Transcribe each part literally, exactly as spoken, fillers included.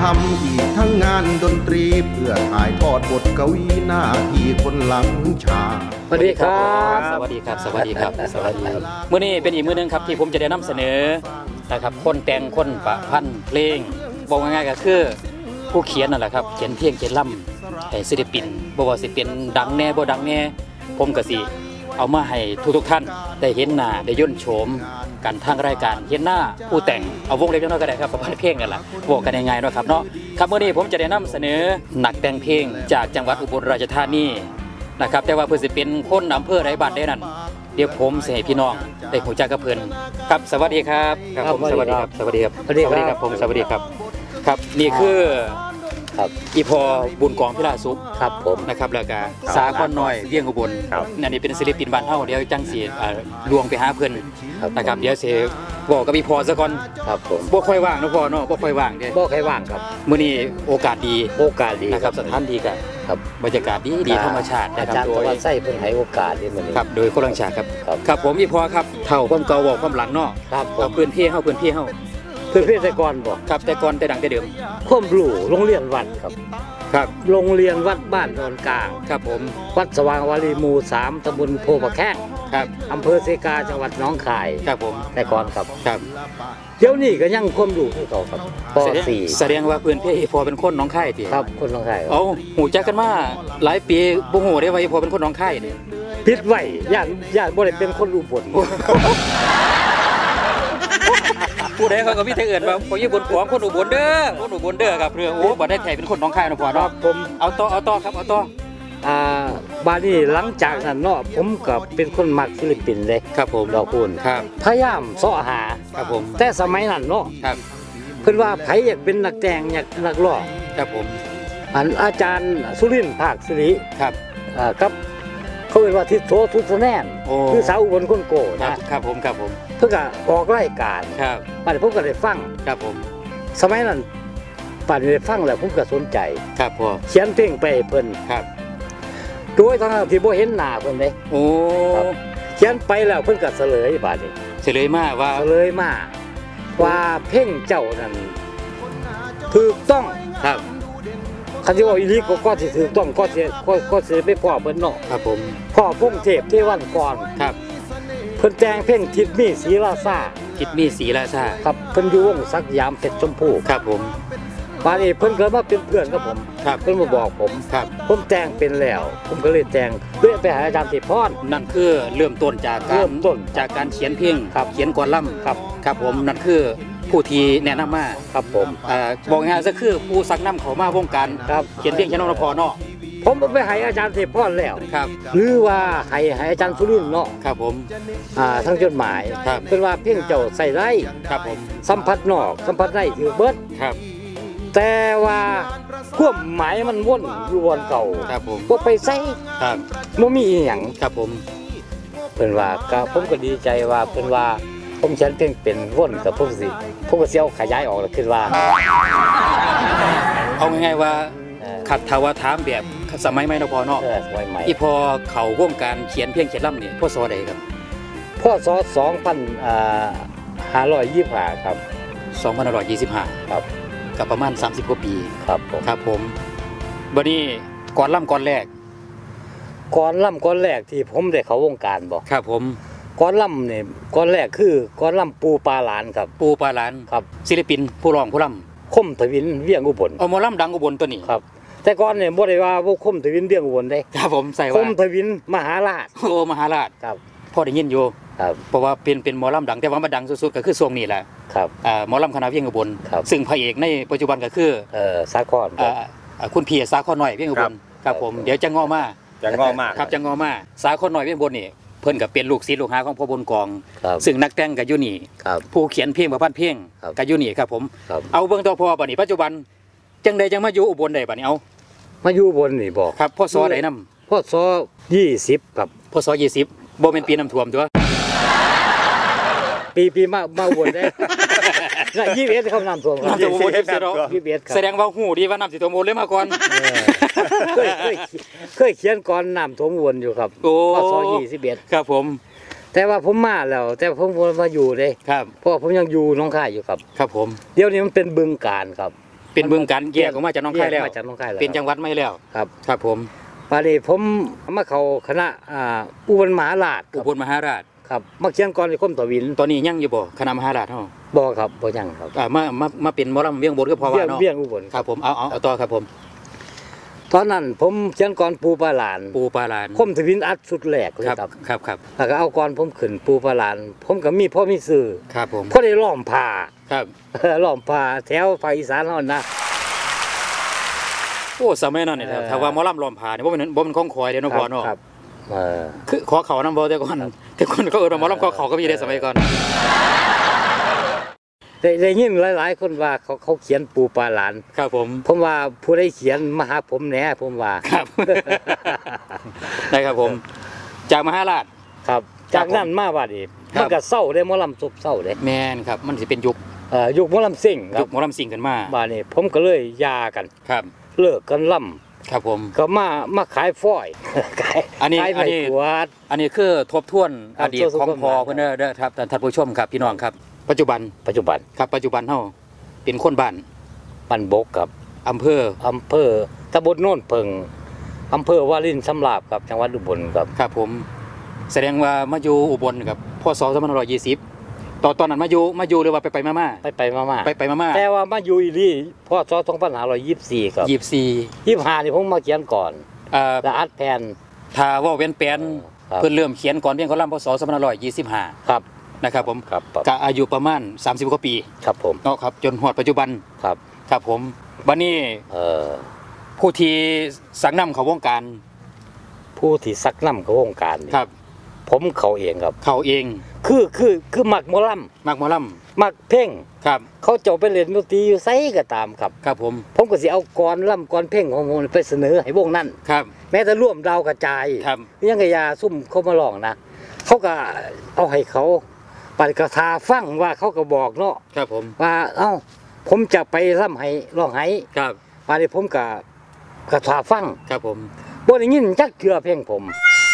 ำอีกทั้งงานดนตรีเพื่อถ่ายทอดบทกวีหน้าที่คนหลังฉากสวัสดีครับสวัสดีครับสวัสดีครับสวัสดีครับมื้อนี้เป็นอีกมื้อนึงครับที่ผมจะได้นำเสนอนะครับคนแต่งคนประพันธ์เพลงบอกง่ายๆก็คือผู้เขียนนั่นแหละครับเขียนเพลงเขียนล่ำให้ศิลปินบ่ว่าสิเป็นดังแน่บ่ดังแน่ผมก็สิเอามาให้ทุกๆท่านได้เห็นหน้าได้ย่นโฉมกันทางรายการเห็นหน้าผู้แต่งเอาวงเล็กน้อยก็ได้ครับประพันธ์เพลงนั่นแหละบอกกันง่ายๆเนาะครับเนาะครับมื้อนี้ผมจะได้นำเสนอนักแต่งเพลงจากจังหวัดอุบลราชธานีนะครับแต่ว่าเพื่อสิเป็นคนอำเภอใดบ้านใดนั้นเดี๋ยวผมสิให้พี่น้องได้รู้จักกับเพิ่นครับสวัสดีครับครับผมสวัสดีครับสวัสดีครับสวัสดีครับผมสวัสดีครับครับนี่คือครับอีพอบุญกองพิลาสุขครับผมนะครับแล้วก็สาคอนน้อยเวียงอุบลอันนี้เป็นศิลปินบ้านเฮาเดี๋ยวจังสิลวงไปหาเพิ่นนะครับเดี๋ยวสิบอกกับอีพอซะก่อนครับผมบ่ค่อยว่างเนาะพ่อเนาะบ่ค่อยว่างเด้บ่ค่อยว่างครับมื้อนี้โอกาสดีโอกาสดีนะครับสถานดีกันครับบรรยากาศดีดีธรรมชาตินะครับโดยใส่เพิ่นให้โอกาสนี่มื้อนี้ครับโดยคนลังชาครับครับผมอีพอครับเฒ่าความเก่าบอกความหลังเนาะครับเพิ่นพี่เฮาเพิ่นพี่เฮาเพื่อนเพื่อนแต่ก่อนบอกครับแต่ก่อนแต่ดังแต่เดิมข้อมรู้โรงเรียนวัดครับครับโรงเรียนวัดบ้านดอนกลางครับผมวัดสว่างวารีหมู่สามตำบลโพปะแข้งครับอำเภอเซกาจังหวัดหนองคายครับผมแต่ก่อนครับครับเดี๋ยวนี้ก็ยังข้อมรู้ที่เขาครับป .สี่ แสดงว่าเพื่อนพี่พอเป็นคนหนองคายติครับคนหนองคายเอาหูจักกันมาหลายปีบ่ฮู้ได้ว่าพอเป็นคนหนองคายนี่ผิดไว้ย่านย่านบ่ได้เป็นคนอุบลผู้ใดเขาก็มีแต่เอิ้นว่าคนญี่ปุ่นของคนอุบลเด้อคนอุบลเด้อครับเรื่องโอ้บ่ได้แท้เป็นคนหนองคายเนาะพ่อเนาะผมเอาต่อเอาต่อครับเอาต่ออ่าบาดนี้หลังจากนั้นเนาะผมก็เป็นคนมักศิลปินเลยครับผมดอกคูณครับพยายามเสาะหาครับผมแต่สมัยนั้นเนาะครับเพิ่นว่าไผอยากเป็นนักแต่งอยากนักร้องครับผมอันอาจารย์สุรินทร์ภาคศิริครับอ่าครับเขาเรียกว่าทิศโสทุศแนนคือสาวอุบลคนโกนะครับผมครับผมเพิ่งก็ออกรายการครับป่านนี้ผมก็ได้ฟังครับผมสมัยนั้นป่านนี้ได้ฟังแล้วผมก็สนใจครับพ่อเขียนเพลงไปเพิ่นครับโดยทางที่บ่เห็นหน้าเพิ่นเด้โอ้เขียนไปแล้วเพิ่นก็เฉลยบาดนี้เฉลยมาว่าเฉลยมาว่าเพลงเจ้านั้นถูกต้องครับคันที่ว่าอีลีก็ก็สิถูกต้องก็สิก็ก็สิไปพ่อเพิ่นเนาะครับผมพ่อพงเทพเทวันก่อนครับเพิ่นแต่งเพลงทิดมีศรีราชาทิดมีศรีราชาครับเพิ่นอยู่วงสักยามเพชรชมพูครับผมป่านนี้เพิ่นก็มาเป็นเพื่อนกับผมครับเพิ่นมาบอกผมครับผมแต่งเป็นแล้วผมก็เลยแต่งเพื่อไปหาอาจารย์สิพรนั่นคือเริ่มต้นจากการเริ่มต้นจากการเขียนเพลงเขียนกลอนล่ำครับครับผมนั่นคือผู้ที่แนะนำมาครับผมบอกง่ายๆก็คือผู้ซักน้ำเขามาวงการเขียนเพลงเขียนนพเนาะผมไปให้อาจารย์เทพพรแล้วครับหรือว่าให้ให้อาจารย์สุรินทร์เนาะครับผมอ่าทั้งจดหมายเป็นว่าเพียงเจ้าใส่ได้ครับผมสัมผัสนอกสัมผัสได้ถือเบิดครับแต่ว่าควบหมายมันวนอยู่วนเก่าครับผมก็ไปใส่ครับไม่มีอย่างครับผมเป็นว่าก็ผมก็ดีใจว่าเป็นว่าผมเขียนเพลงเป็นวนกับพวกสิพวกเสี้ยวขยายออกแล้วคือว่าเอาง่ายๆว่าขัดทาวาถามแบบสมัยใหม่เนาะพ่อเนาะอีพอเขาวงการเขียนเพลงเขียนล่ำเนี่ยพ่อซอใดครับพ่อซอสองพันห้าร้อยยี่สิบห้าครับสองพันห้าร้อยยี่สิบห้าครับกับประมาณสามสิบกว่าปีครับผมครับผมบัดนี้ก่อนล่ำก่อนแรกก่อนล่ำก่อนแรกที่ผมได้เข้าวงการบอกครับผมก่อนล่ำเนี่ยก่อนแรกคือก่อนล่ำปูปลาหลานครับปูปลาหลานครับศิลปินผู้ร้องผู้ล่ำคมทวินเวียงอุบลเอาหมอล่ำดังอุบลตัวนี้ครับแต่ก่อนเนี่ยบ่ได้ว่าพวกคมทวินเวียงอุบลได้ครับผมใส่ว่าคมทวินมหาราชโอ้มหาราชครับพ่อได้ยินอยู่ครับเพราะว่าเป็นเป็นหมอล่ำดังแต่ว่ามาดังสุดๆก็คือช่วงนี้แหละครับอ่าหมอล่ำคณะเวียงอุบลซึ่งพระเอกในปัจจุบันก็คือเอ่อสาครอ่าคุณพี่สาครน้อยเวียงอุบลครับผมเดี๋ยวจะงอมาจะงอมาครับจะงอมาสาครน้อยเวียงอุบลนี่เพิ่นกับเป็นลูกศิษย์ลูกหาของพ่อบุญกองซึ่งนักแต่งกับยุนี่ผู้เขียนเพลงประพันธ์เพลงกับยุนี่ครับผมเอาเบื้องต้นพอบัดนี้ปัจจุบันจังใดจังมาอยู่อุบลได้บัดนี้เอามาอยู่อุบลนี่บอกครับพ่อซอใดนำพ่อซอยี่สิบครับพ่อซอยี่สิบบ่เป็นปีน้ำท่วมตัวปีปีมามาอุบลได้ยี่สิบเอ็ดเขาน้ำท่วมน้ำท่วมอุบลยี่สิบเอ็ดแสดงว่าหูดีว่าน้ำสิท่วมอุบลเลยมาก่อนเคยเคยเคยเขียนก่อนน้ำท่วมอุบลอยู่ครับพ่อซอยี่สิบเอ็ดครับผมแต่ว่าผมมาแล้วแต่ผมมาอยู่เลยครับเพราะผมยังอยู่น้องค่ายอยู่ครับครับผมเดี๋ยวนี้มันเป็นบึงการครับเป็นบึงการแยกออกมาจากน้องคายแล้วมาจากน้องคายแล้วเป็นจังหวัดไม่แล้วครับครับผมปานี้ผมมาเข้าคณะอ่าอุบลมหาราชอุบลมหาราชครับมาเขียนก่อนที่คมทวินตอนนี้ยังอยู่บ่คณะมหาราชเฮาบ่ครับบ่ยังครับอ่ามามามาเป็นหมอลำเวียงบนก็พอว่าเนาะเวียงอุบลครับผมเอาเอาเอาต่อครับผมตอนนั้นผมเขียนก่อนปูปลาหลานปูปลาหลานคมทวินอัดสุดแรกเลยครับครับครับแล้วก็เอาก่อนผมขึ้นปูปลาหลานผมก็มีพ่อมีสื่อครับผมพอได้ล้อมผ้าครับล้อมผ้าแถวภาคอีสานเฮานะโอ้สมัยนั้นนี่ถ้าว่าหมอลำล้อมผ้านี่บ่เป็นบ่เป็นของคอยเด้เนาะพ่อเนาะครับเออคือขอเขานำบ่แต่ก่อนแต่คนเขาเอิ้นว่าหมอลำขอเขาก็มีได้สมัยก่อนได้ได้ยินหลายๆคนว่าเขาเขาเขียนปูปลาหลานครับผมผมว่าผู้ใดเขียนมาหาผมแหน่ผมว่าครับได้ครับผมจากมหาราชครับจากนั้นมาบัดนี้มันก็เศร้าได้หมอลำซบเศร้าเด้แม่นครับมันสิเป็นยุคเอ่อยุคหมอลำซิ่งยุคหมอลำซิ่งกันมาบัดนี้ผมก็เลยหย่ากันครับเลิกกันล่ำครับผมก็มามาขายฝอยขายอันนี้อันนี้อันนี้คือทบทวนอดีตของพ่อเพิ่นเด้อครับท่านผู้ชมครับพี่น้องครับปัจจุบันปัจจุบันครับปัจจุบันเฮาเป็นคนบ้านบ้านบกครับอำเภออำเภอตำบลโน่นเพิงอำเภอวารินสำราบครับจังหวัดอุบลครับครับผมแสดงว่ามาอยู่อุบลครับพศสองพันห้าร้อยยี่สิบตอนตอนนั้นมาอยู่มาอยู่หรือว่าไปไปมาๆไปไปมาๆไปไปมาๆแต่ว่ามาอยู่อีหลีพศสองพันห้าร้อยยี่สิบสี่ครับยี่สิบสี่ยี่สิบห้านี่ผมมาเขียนก่อนเอ่อแล้วอัดแผ่นถ้าว่าเว้นแผ่นเพิ่นเริ่มเขียนก่อนเพียงเขาลำพศสองพันห้าร้อยยี่สิบห้าครับนะครับผมก็อายุประมาณสามสิบกว่าปีครับผมเนาะครับจนฮอดปัจจุบันครับครับผมบัดนี้เอ่อผู้ที่สักนำเข้าวงการผู้ที่สักนำเข้าวงการครับผมเขาเองครับเขาเองคือคือคือมักหมอลำมักหมอลำมักเพลงครับเขาเจ้าไปเล่นดนตรีอยู่ไสก็ตามครับครับผมผมก็สิเอากรลำกรเพลงของผมไปเสนอให้วงนั้นครับแม้แต่ร่วมดาวกระจายครับยังกะยาซุ่มเขามาร้องนะเขาก็เอาให้เขาปัดกระทาฟังว่าเขาก็บอกเนาะครับผมว่าเอ้าผมจะไปร่ำให้ร้องให้ครับมาดิผมก็กระทาฟังครับผมบ่ได้ยินจักเทื่อเพลงผม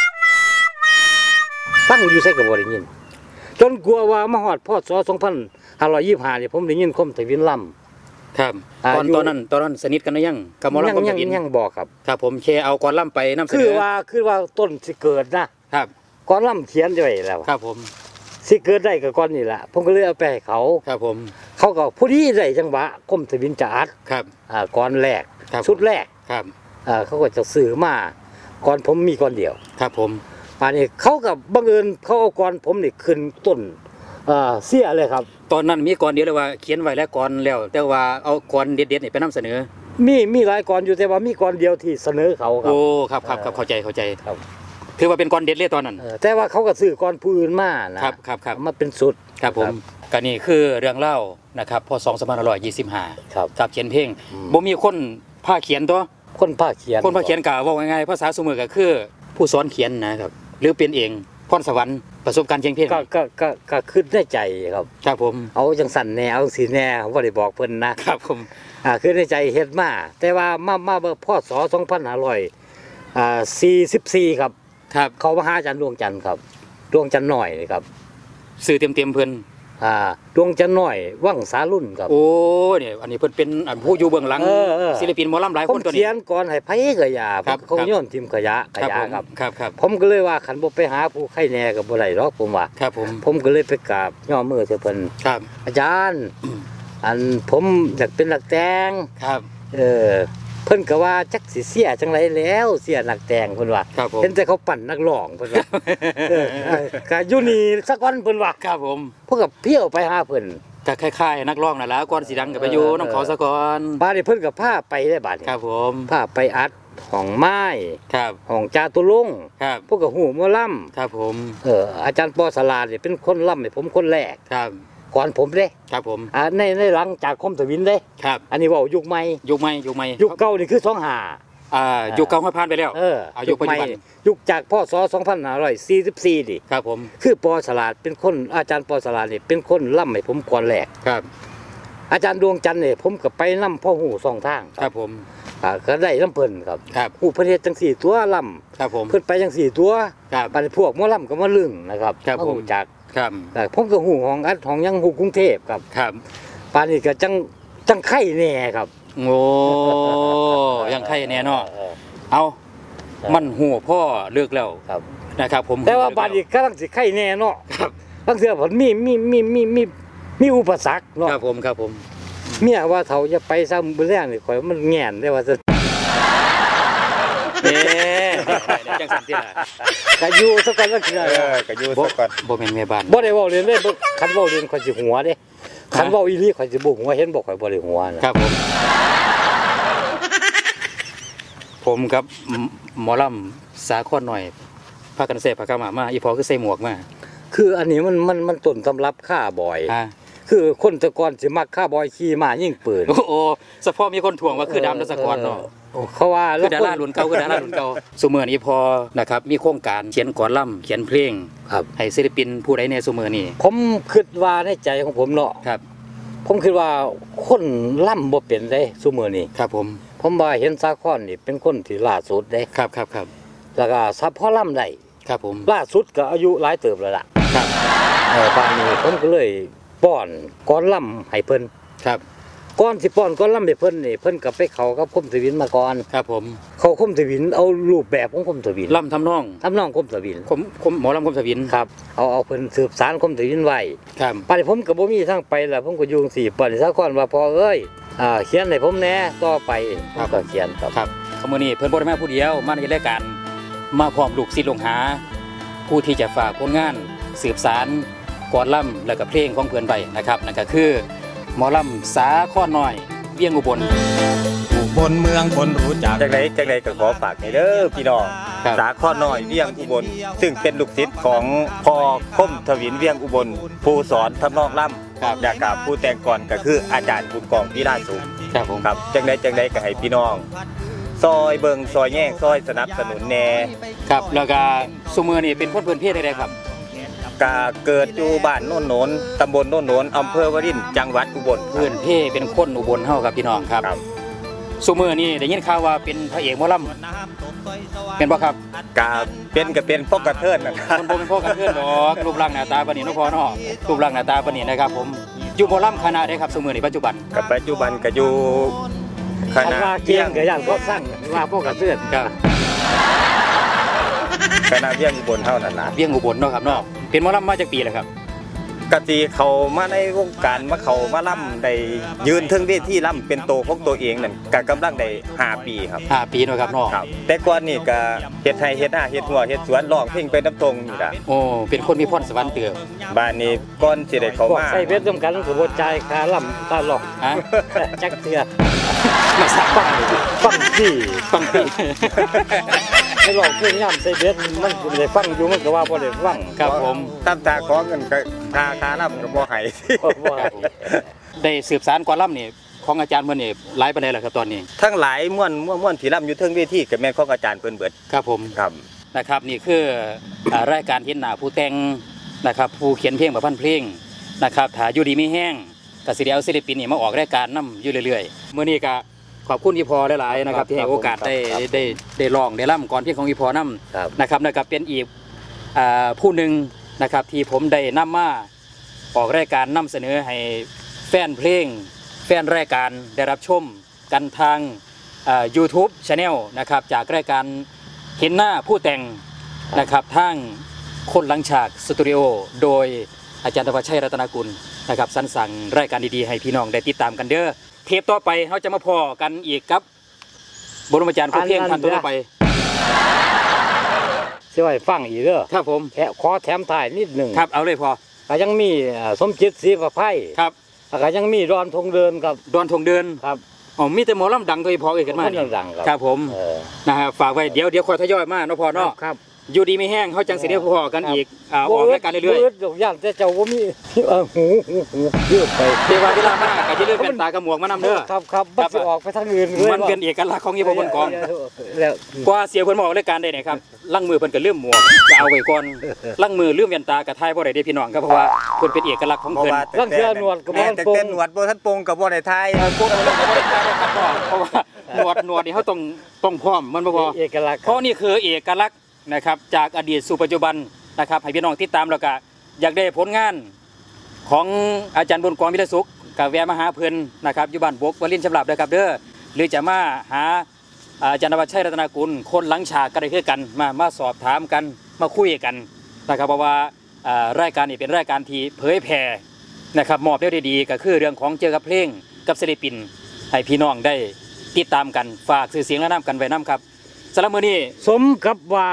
ฟังอยู่ไสก็บ่ได้ยินจนกลัวว่ามาฮอดพศสองพันห้าร้อยยี่สิบห้านี่ผมได้ยินคมทวินล่ำครับตอนตอนนั้นตอนนั้นสนิทกันหรือยังกับหมอลำคมทวินยังบอกครับครับผมแค่เอาก่อนล่ำไปนำเสนอคือว่าคือว่าต้นสิเกิดนะครับก่อนล่ำเขียนไว้แล้วครับผมสิเกิดได้ก็ก่อนนี่แหละผมก็เลยเอาไปให้เขาครับผมเขาก็ผู้ที่ได้จังหวะคมทวินจะอัดครับอ่าก่อนแรกชุดแรกครับอ่าเขาก็จะซื้อมาก่อนผมมีก่อนเดียวครับผมป่านนี้เขากับบังเอิญเขาเอาก่อนผมนี่ขึ้นต้นอ่าเสียเลยครับตอนนั้นมีก่อนเดียวเลยว่าเขียนไว้แล้วก่อนแล้วแต่ว่าเอาก่อนเด็ดๆนี่ไปนำเสนอมีมีหลายก่อนอยู่แต่ว่ามีก่อนเดียวที่เสนอเขาครับโอ้ครับครับครับเข้าใจเข้าใจครับถือว่าเป็นก่อนเด็ดเลยตอนนั้นแต่ว่าเขาก็ซื้อก่อนผู้อื่นมานะครับครับครับมาเป็นสุดครับผมก็นี่คือเรื่องเล่านะครับพศสองพันห้าร้อยยี่สิบห้าครับกับเขียนเพลงบ่มีคนพาเขียนตัวคนพาเขียนคนพาเขียนก็เว้าง่ายๆภาษาสมือก็คือผู้สอนเขียนนะครับหรือเป็นเองพรสวรรค์ประสบการณ์เขียนเพลงก็ก็ก็ก็ขึ้นในใจครับครับผมเอาจังสั่นแนวสีแนวบ่ได้บอกเพิ่นนะครับผมอ่าขึ้นในใจเฮ็ดมาแต่ว่ามามาพศสองพันห้าร้อยอ่าสี่สิบสี่ครับครับเขามาหาอาจารย์ดวงจันทร์ครับดวงจันทร์น้อยครับสื่อเต็มๆเพิ่นอ่าดวงจันทร์น้อยวังสารุ่นครับโอ้เนี่ยอันนี้เพิ่นเป็นผู้อยู่เบื้องหลังศิลปินหมอลำหลายคนตัวนี้ผมเขียนก่อนให้ไผก็อย่าเขาโยนทิ่มขยะขยะครับครับผมก็เลยว่าคันบ่ไปหาผู้ไข้แน่ก็บ่ได้หรอกผมว่าครับผมผมก็เลยไปกราบย่อมือเพิ่นครับอาจารย์อันผมอยากเป็นนักแต่งครับเออเพิ่นก็ว่าจักสิเสียจังไรแล้วเสียนักแต่งเพิ่นว่าเห็นแต่เขาปั่นนักร้องเพิ่นว่าเออก็อยู่นี่สักวันเพิ่นว่าครับผมพวกกับเพี้ยวไปหาเพิ่นก็คล้ายๆนักร้องนั่นแหละก่อนสิดังก็ไปอยู่น้ำเขาซะก่อนบาดนี้เพิ่นก็พาไปได้บาดนี้ครับผมพาไปอัดห้องไม้ครับห้องจาตุรงค์ครับพวกกับหูหมอลำครับผมเอออาจารย์ปอสลาเนี่ยเป็นคนล่ำให้ผมคนแรกครับก่อนผมเด้ครับผมอ่าในในหลังจากคมทวินเด้ครับอันนี้ว่ายุคใหม่ยุคใหม่ยุคใหม่ยุคเก่านี่คือสองห้าอ่ายุคเก่าผ่านไปแล้วเอออายุปัจจุบันยุคจากพศสองพันห้าร้อยสี่สิบสี่ดิครับผมคือปอสลาดเป็นคนอาจารย์ปอสลาดนี่เป็นคนล่ำให้ผมก่อนแรกครับอาจารย์ดวงจันทร์เนี่ยผมก็ไปนำพ่อหูสองทางครับผมอ่าก็ได้ลำเพิ่นครับครับหูประเทศจังสี่ตัวลำครับผมเพิ่นไปจังสี่ตัวครับไปพวกหมอลำก็มาลึงนะครับครับผมจากครับแต่ผมก็หูของอัดของยังหูกรุงเทพครับครับปานนี้ก็จังจังไข่แน่ครับโอ้ยังใครแน่เนาะเอามันหัวพ่อเลิกแล้วครับนะครับผมแต่ว่าบาดนี้กำลังสิไข่แน่เนาะครับบางเทื่อผมมีมีมีมีมีมีอุปสรรคเนาะครับผมครับผมเมียว่าเขาจะไปซ้ำมื้อแรกนี่ข่อยมันแง่นได้ว่าซั่นเด้จังซั่นติล่ะก็อยู่ซะก่อนว่าคือเออก็อยู่ซะก่อนบ่แม่นแม่บ้านบ่ได้เว้าเล่นเด้บ่คันเว้าเล่นข่อยสิหัวเด้คันเว้าอีหลีข่อยสิบ่หัวเห็นบ่ข่อยบ่ได้หัวนะครับผมผมครับหมอลำสาครหน่อยพากันใส่ผ้ากำมาอีพอคือใส่หมวกมาคืออันนี้มันมันมันต้นตำรับค่าบ่อยคือคนแต่ก่อนสิมักค่าบ่อยขี่ม้ายิงปืนโอ้โหเฉพาะมีคนถ่วงว่าคือดำรัศกรเนาะเขาว่าคือดารารุ่นเก่าคือดารารุ่นเก่าซุมื้อนี้พอนะครับมีโครงการเขียนก่อนล่ำเขียนเพลงครับให้ศิลปินผู้ใดในซุมื้อนี้ผมคิดว่าในใจของผมเนาะครับผมคิดว่าคนล่ำบ่เป็นเด้ซุมื้อนี้ครับผมผมว่าเห็นสาครนี่เป็นคนที่ล่าสุดเด้ครับครับครับแล้วก็ซับพอล่ำได้ครับผมล่าสุดก็อายุหลายเติบแล้วล่ะครับเออป่านนี้ผมก็เลยป้อนก้อนล่ำให้เพิ่นครับก้อนสิป้อนก้อนล่ำให้เพิ่นนี่เพิ่นก็ไปเข้ากับคมทวินมาก่อนครับผมเขาคมทวินเอารูปแบบของคมทวินล่ำทำนองทำนองคมทวินผมผมหมอลำคมทวินครับเอาเอาเพิ่นสืบสานคมทวินไว้ครับป่านนี้ผมก็บ่มีทางไปแล้วผมก็อยู่จังซี่ป่านนี้สาครว่าพอเอ้ยอ่าเขียนให้ผมแหน่ต่อไปครับก็เขียนครับครับมื้อนี้เพิ่นบ่ได้มาผู้เดียวมาในรายการมาพร้อมลูกศิษย์ลูกหาผู้ที่จะฝากผลงานสืบสานก่อนล่ำและก็เพลงของเพื่อนไปนะครับนั่นก็คือหมอลำสาครน้อยเวียงอุบลอุบลเมืองคนรู้จักจังไดจังไดก็ขอฝากให้เด้อพี่น้องสาครน้อยเวียงอุบลซึ่งเป็นลูกศิษย์ของพ่อคมทวินเวียงอุบลผู้สอนทำนองล่ำและกับผู้แต่งก่อนก็คืออาจารย์บุญกองพิราชสุขครับผมครับจังไดจังไดก็ให้พี่น้องซอยเบิงซอยแย่งซอยสนับสนุนแน่ครับแล้วก็ซุมื้อนี้เป็นคนพื้นเพใดๆครับกาเกิดอยู่บ้านโน่นโนนตำบลโน่นโนนอำเภอวรินทร์จังหวัดอุบลพื้นเพเป็นคนอุบลเฮาครับพี่น้องครับซุมื้อนี้ได้ยินข่าวว่าเป็นพระเอกหมอลำเป็นบ่ครับกาเป็นก็เป็นพวกกระเทินนะครับคนบ่เป็นพวกกระเทินดอกรูปร่างหน้าตาปานนี้เนาะพ่อเนาะรูปร่างหน้าตาปานนี้นะครับผมอยู่หมอลำคณะใดครับซุมื้อนี้ปัจจุบันกับปัจจุบันก็อยู่คณะเกียงก็ย่างก็สร้างว่าพวกกระเทินครับคณะเวียงอุบลเท่านั้นล่ะเวียงอุบลเนาะครับเนาะเป็นหมอลำมาจากปีแล้วครับกะตีเขามาในวงการมาเขามาล่ำได้ยืนถึงเวทีล่ำเป็นโตของตัวเองนั่นก็กำลังได้ห้าปีครับห้าปีเนาะครับเนาะแต่ก่อนนี่ก็เฮ็ดไร่เฮ็ดนาเฮ็ดหัวเฮ็ดสวนร้องเพลงไปน้ำตรงนี่ล่ะโอ้เป็นคนมีพรสวรรค์เติบบ้านนี้ก่อนสิได้เข้ามาใส่เพชรร่วมกันก็บ่จ่ายค่าล่ำค่าร้องฮะจักเทื่อมาสักฟังฟังสิฟังสิให้ร้องเพลงย่ำใส่เพชรมันได้ฟังอยู่มันก็ว่าบ่ได้ฟังครับผมตามตาขอเงินก็ค่าค่าล่ำก็บ่ให้ได้สืบสานก่อนล่ำนี่ของอาจารย์เพิ่นนี่หลายปานใดล่ะครับตอนนี้ทั้งหลายม่วนม่วนที่ล่ำอยู่เทิงเวทีก็แม่นของอาจารย์เพิ่นเบิดครับผมครับนะครับนี่คือรายการเห็นหน้าผู้แต่งนะครับผู้เขียนเพลงประพันธ์เพลงนะครับถ้าอยู่ดีมีแห้งก็สิได้เอาศิลปินนี่มาออกรายการนำอยู่เรื่อยๆมื้อนี้ก็ขอบคุณอีพอหลายๆนะครับที่ให้โอกาสได้ได้ได้ร้องได้ล่ำก่อนเพลงของอีพอนำนะครับนะครับเป็นอีกผู้หนึ่งนะครับที่ผมได้นำมาออกรายการนำเสนอให้แฟนเพลงแฟนรายการได้รับชมกันทางยูทูบ Channel นะครับจากรายการเห็นหน้าผู้แต่งนะครับทางคนหลังฉากสตูดิโอโดยอาจารย์ธวัชชัยรัตนกุลนะครับสรรสั่งรายการดีๆให้พี่น้องได้ติดตามกันเด้อเทปต่อไปเขาจะมาพอกันอีกครับบรมอาจารย์ผู้เพียงพันตัวต่อไปสิไว้ฟังอีกเด้อครับผมแค่ขอแถมถ่ายนิดหนึ่งครับเอาเลยพอก็ยังมีสมจิตศรีประไพครับก็ยังมีดอนทงเดินครับดอนทงเดินครับอ๋อมีแต่หมอลำดังตัวพอเอกกันมาดังครับผมนะฮะฝากไว้เดี๋ยวเดี๋ยวคอยทยอยมาเนาะพอเนาะครับอยู่ดีไม่แห้งเขาจังสิได้พอกันอีกออกรายการเรื่อยๆย่างแต่เจ้าว่ามีหูหูหูเยอะไปเทวาเวลามากก็จะเลื่อนเป็นตากระหมวกมานำเด้อครับครับมันจะออกไปทางอื่นเลยมันเป็นเอกลักษณ์ของยี่ห้อบนกองกว่าเสียเพิ่นมาออกรายการได้เนี่ยครับลั่งมือเพิ่นก็เลื่อมหมวกจะเอาไว้ก่อนลั่งมือเลื่อมแว่นตากระทายบ่ได้เด้พี่น้องครับเพราะว่าเพิ่นเป็นเอกลักษณ์ของเพิ่นลั่งเสื้อหนวดกับบ่แต่เต้นหนวดบ่ทันปงกับบ่ได้ทายปงกับบ่ได้ทายครับเพราะว่าหนวดหนวดนี่เขาต้องต้องพร้อมมันบ่พอเอกลักษณ์เพราะนี่คือเอกลักษณ์นะครับจากอดีตสู่ปัจจุบันนะครับให้พี่น้องติดตามแล้วก็อยากได้ผลงานของอาจารย์บุญกองวิทยสุขกับแวะมาหาเพื่อนนะครับอยู่บ้านบกวลินชำราบเด้อครับเด้อหรือจะมาหาอาจารย์นวัชชัยรัตนกุลคนหลังฉากก็ได้คือกันมามาสอบถามกันมาคุยกันนะครับเพราะว่ารายการนี้เป็นรายการที่เผยแผ่นะครับมอบได้ดีๆก็คือเรื่องของเจอกับเพลงกับศิลปินให้พี่น้องได้ติดตามกันฝากสื่อเสียงและน้ำกันไว้น้ำครับสำหรับมื้อนี้สมกับว่า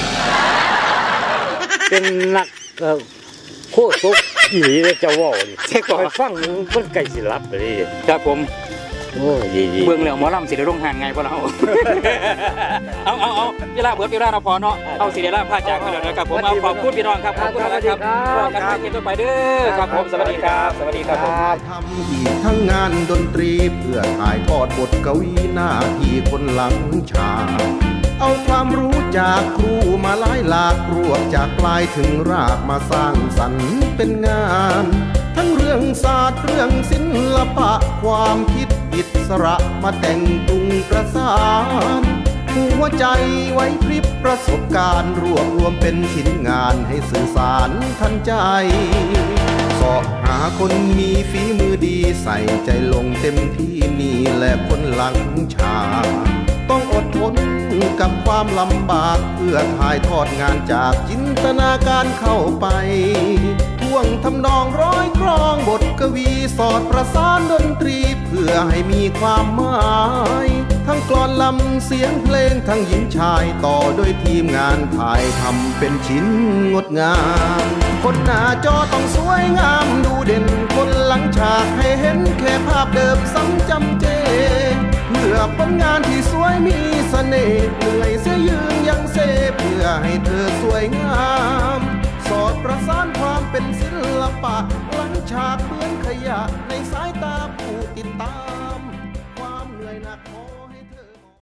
เป็นนักโคตรอีหลีเลยจะว่าดิไปฟังมันไก่สิรับเลยครับผมโอ้ยเบื้องเหลืองหมอลำสิเดลงห่างไงพวกเราเอาเอาเอาเวลาเบิร์ดเวลาเราพอเนาะเอาสิเดล่าผ้าจากมาแล้วนะครับผมเอาขอบคุณพี่น้องครับขอบคุณนะครับรอกันไปเก็บตัวไปเด้อครับผมสวัสดีครับสวัสดีครับผมทำอีกทั้งงานดนตรีเพื่อถ่ายทอดบทกวีหน้าที่คนหลังฉากเอาความรู้จากครูมาหลายหลากรวบจากปลายถึงรากมาสร้างสรรค์เป็นงานทั้งเรื่องศาสตร์เรื่องศิลปะความคิดอิสระมาแต่งปรุงประสานหัวใจไว้พริบประสบการณ์รวบรวมเป็นชิ้นงานให้สื่อสารทันใจสอบหาคนมีฝีมือดีใส่ใจลงเต็มที่นี่แหละคนหลังฉากต้องอดทนกับความลำบากเพื่อถ่ายทอดงานจากจินตนาการเข้าไปท่วงทำนองร้อยกรองบทกวีสอดประสานดนตรีเพื่อให้มีความหมายทั้งกลอนลำเสียงเพลงทั้งหญิงชายต่อโดยทีมงานถ่ายทำเป็นชิ้นงดงามคนหน้าจอต้องสวยงามดูเด่นคนหลังฉากให้เห็นแค่ภาพเดิมซ้ำจำเจเพื่อผลงานที่สวยมีเสน่ห์เหนื่อยเสียยืนยังเซเพื่อให้เธอสวยงามสอดประสานความเป็นศิลปะหลังฉากเหมือนขยะในสายตาผู้ติดตาม